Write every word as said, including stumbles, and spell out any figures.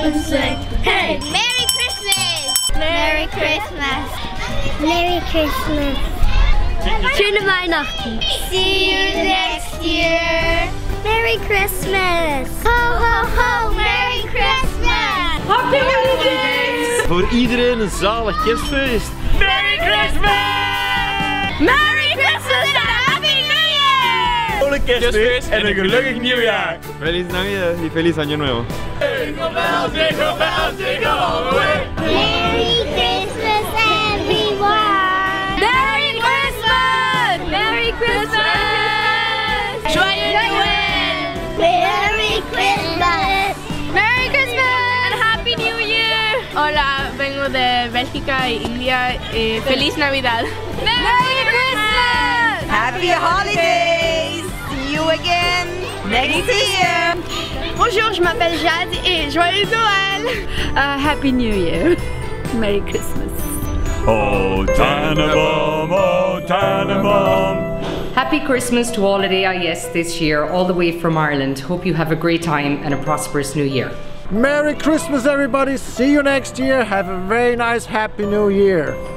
and sing. Hey! Merry Christmas! Merry Christmas! Merry Christmas! Schöne Weihnachten! See you next year! Merry Christmas! Ho ho ho! Merry Christmas! Happy holidays! Voor iedereen een zalig kerstfeest! Merry Christmas! Merry Christmas and Happy New Year! Vrolijk kerstfeest en een gelukkig nieuwjaar! Feliz Navidad y feliz Año Nuevo! Jingle bells, jingle bells, jingle all the way! Merry Christmas, everyone! Merry Christmas! Merry Christmas! Joyeux Noël! Merry Christmas! Merry Christmas! And Happy New Year! Hola, vengo de Bélgica e India. Eh, Feliz Navidad! Merry Christmas! Happy holidays! See you again next year! Bonjour, je m'appelle Jade et joyeux Noël! Uh, Happy New Year! Merry Christmas! Oh Tannenbaum, oh Tannenbaum! Happy Christmas to all at A I S this year, all the way from Ireland. Hope you have a great time and a prosperous new year. Merry Christmas everybody, see you next year, have a very nice Happy New Year!